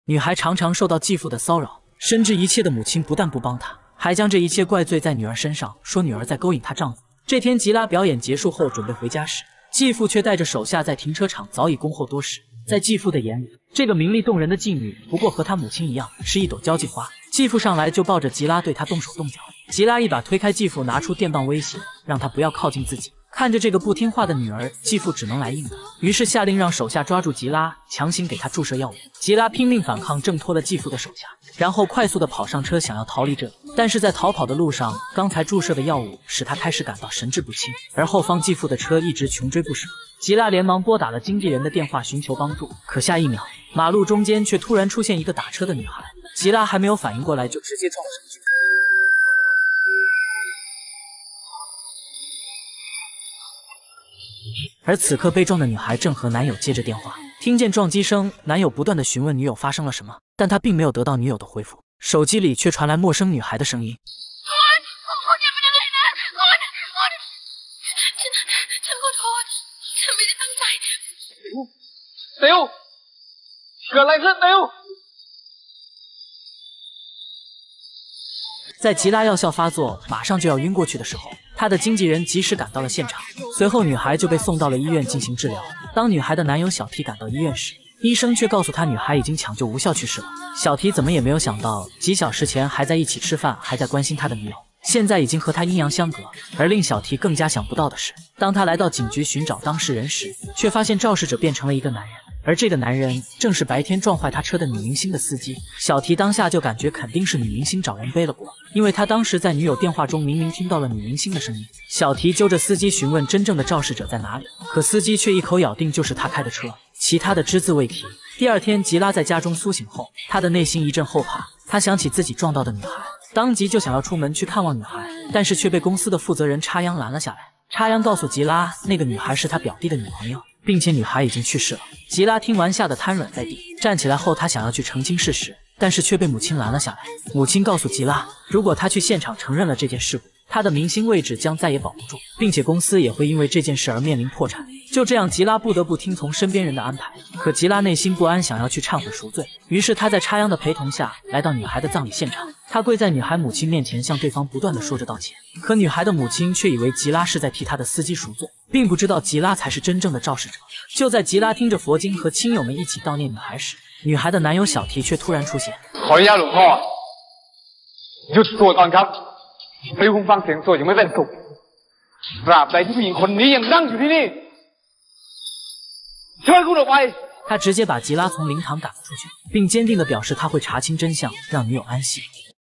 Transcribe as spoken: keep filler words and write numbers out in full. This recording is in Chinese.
女孩常常受到继父的骚扰，深知一切的母亲不但不帮她，还将这一切怪罪在女儿身上，说女儿在勾引她丈夫。这天，吉拉表演结束后准备回家时，继父却带着手下在停车场早已恭候多时。在继父的眼里，这个名利动人的妓女不过和她母亲一样，是一朵交际花。继父上来就抱着吉拉对她动手动脚，吉拉一把推开继父，拿出电棒威胁，让他不要靠近自己。看着这个不听话的女儿，继父只能来硬的，于是下令让手下抓住吉拉，强行给她注射药物。吉拉拼命反抗，挣脱了继父的手下，然后快速的跑上车，想要逃离这里。但是在逃跑的路上，刚才注射的药物使他开始感到神志不清，而后方继父的车一直穷追不舍。吉拉连忙拨打了经纪人的电话寻求帮助，可下一秒，马路中间却突然出现一个打车的女孩，吉拉还没有反应过来，就直接撞了上去。而此刻被撞的女孩正和男友接着电话，听见撞击声，男友不断的询问女友发生了什么，但他并没有得到女友的回复，手机里却传来陌生女孩的声音。 屌，เกิดอะไรขึ้น屌！ 在吉拉药效发作，马上就要晕过去的时候，她的经纪人及时赶到了现场，随后女孩就被送到了医院进行治疗。当女孩的男友小提赶到医院时，医生却告诉她女孩已经抢救无效去世了。小提怎么也没有想到，几小时前还在一起吃饭，还在关心他的女友，现在已经和他阴阳相隔。而令小提更加想不到的是，当他来到警局寻找当事人时，却发现肇事者变成了一个男人。而这个男人正是白天撞坏他车的女明星的司机。小提当下就感觉肯定是女明星找人背了锅，因为他当时在女友电话中明明听到了女明星的声音。小提揪着司机询问真正的肇事者在哪里，可司机却一口咬定就是他开的车，其他的只字未提。第二天，吉拉在家中苏醒后，他的内心一阵后怕，他想起自己撞到的女孩，当即就想要出门去看望女孩，但是却被公司的负责人插秧拦了下来。插秧告诉吉拉，那个女孩是他表弟的女朋友，并且女孩已经去世了。吉拉听完吓得瘫软在地，站起来后他想要去澄清事实，但是却被母亲拦了下来。母亲告诉吉拉，如果他去现场承认了这件事故，他的明星位置将再也保不住，并且公司也会因为这件事而面临破产。就这样，吉拉不得不听从身边人的安排。可吉拉内心不安，想要去忏悔赎罪，于是他在插秧的陪同下来到女孩的葬礼现场。他跪在女孩母亲面前，向对方不断的说着道歉。可女孩的母亲却以为吉拉是在替他的司机赎罪，并不知道吉拉才是真正的肇事者。就在吉拉听着佛经和亲友们一起悼念女孩时，女孩的男友小提却突然出現。 ขออนุญาตหลวงพ่อหยุดสวดก่อนครับให้คุณฟังเสียงสวดยังไม่เป็นสุขตราบใดที่ผู้หญิงคนนี้ยังนั่งอยู่ที่นี่เชิญคุณออกไป。 他直接把吉拉从灵堂赶了出去，并坚定地表示他会查清真相，让女友安息。